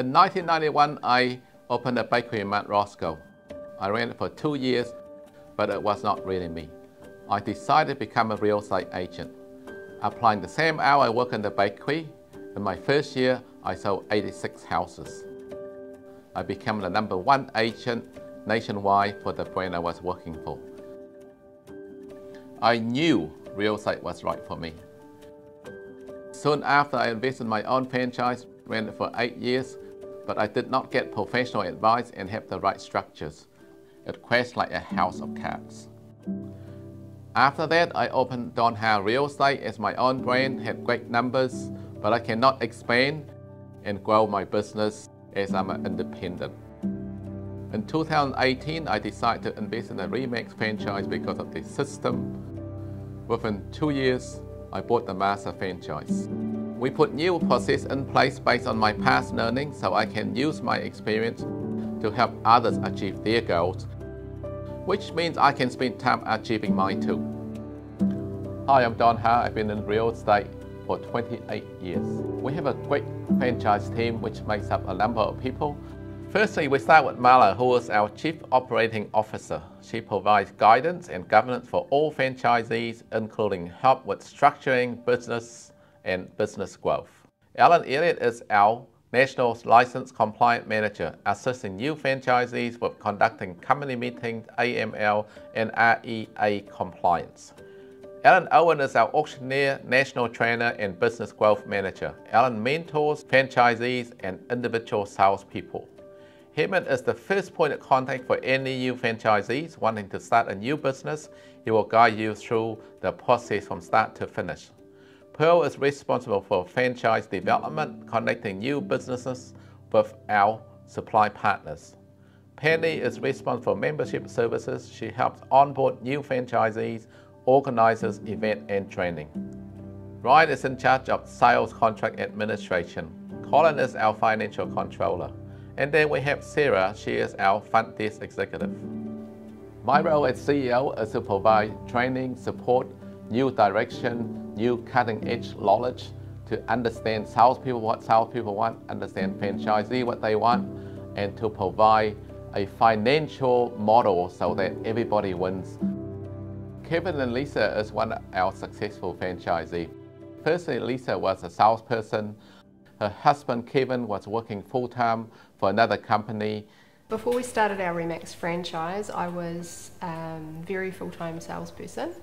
In 1991, I opened a bakery in Mount Roscoe. I ran it for 2 years, but it was not really me. I decided to become a real estate agent. Applying the same hour I worked in the bakery, in my first year, I sold 86 houses. I became the #1 agent nationwide for the brand I was working for. I knew real estate was right for me. Soon after, I invested in my own franchise, ran it for 8 years, but I did not get professional advice and have the right structures. It crashed like a house of cards. After that, I opened Don Ha Real Estate as my own brand, had great numbers, but I cannot expand and grow my business as I'm an independent. In 2018, I decided to invest in a Remax franchise because of the system. Within 2 years, I bought the master franchise. We put new processes in place based on my past learning so I can use my experience to help others achieve their goals, which means I can spend time achieving mine too. Hi, I'm Don Ha. I've been in real estate for 28 years. We have a great franchise team which makes up a number of people. Firstly, we start with Mala, who is our Chief Operating Officer. She provides guidance and governance for all franchisees, including help with structuring business and business growth. Alan Elliott is our National License Compliance Manager, assisting new franchisees with conducting company meetings, AML and REA compliance. Alan Owen is our Auctioneer, National Trainer and Business Growth Manager. Alan mentors franchisees and individual salespeople. Heyman is the first point of contact for any new franchisees wanting to start a new business. He will guide you through the process from start to finish. Pearl is responsible for franchise development, connecting new businesses with our supply partners. Penny is responsible for membership services. She helps onboard new franchisees, organizes event and training. Ryan is in charge of sales contract administration. Colin is our financial controller. And then we have Sarah. She is our front desk executive. My role as CEO is to provide training, support, new direction, new cutting-edge knowledge to understand salespeople what salespeople want, understand franchisee what they want, and to provide a financial model so that everybody wins. Kevin and Lisa is one of our successful franchisees. Firstly, Lisa was a salesperson. Her husband, Kevin, was working full-time for another company. Before we started our Remax franchise, I was a very full-time salesperson,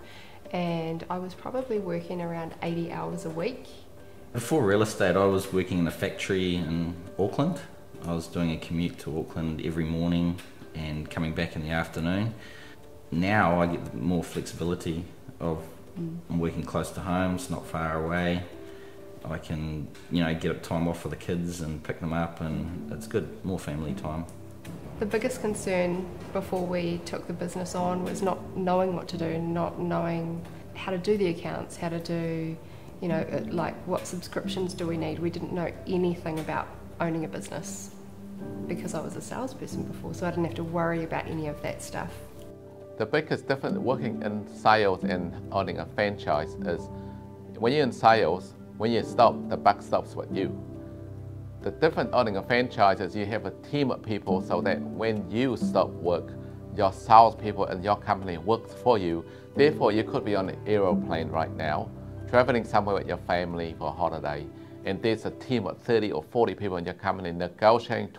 and I was probably working around 80 hours a week. Before real estate, I was working in a factory in Auckland. I was doing a commute to Auckland every morning and coming back in the afternoon. Now I get more flexibility of I'm working close to home, it's not far away. I can, get time off for the kids and pick them up, and it's good, more family time. The biggest concern before we took the business on was not knowing what to do, not knowing how to do the accounts, how to do, like what subscriptions do we need. We didn't know anything about owning a business because I was a salesperson before, so I didn't have to worry about any of that stuff. The biggest difference working in sales and owning a franchise is when you're in sales, when you stop, the buck stops with you. The difference owning a franchise is you have a team of people so that when you stop work, your salespeople and your company works for you. Therefore, you could be on an aeroplane right now, traveling somewhere with your family for a holiday, and there's a team of 30 or 40 people in your company negotiating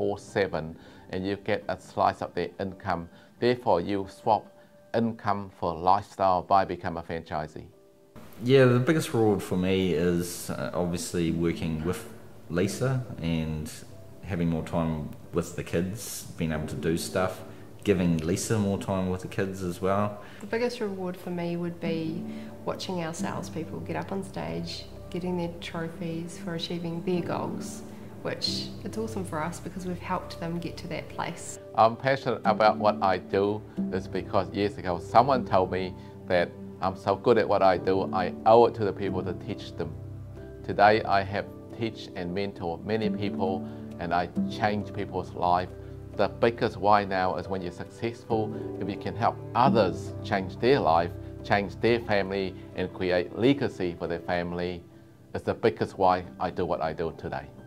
24/7, and you get a slice of their income. Therefore, you swap income for lifestyle by becoming a franchisee. Yeah, the biggest reward for me is obviously working with Lisa and having more time with the kids, being able to do stuff, giving Lisa more time with the kids as well. The biggest reward for me would be watching our salespeople get up on stage, getting their trophies for achieving their goals, which it's awesome for us because we've helped them get to that place. I'm passionate about what I do is because years ago someone told me that I'm so good at what I do, I owe it to the people to teach them. Today I have teach and mentor many people, and I change people's life. The biggest why now is when you're successful, if you can help others change their life, change their family and create legacy for their family, it's the biggest why I do what I do today.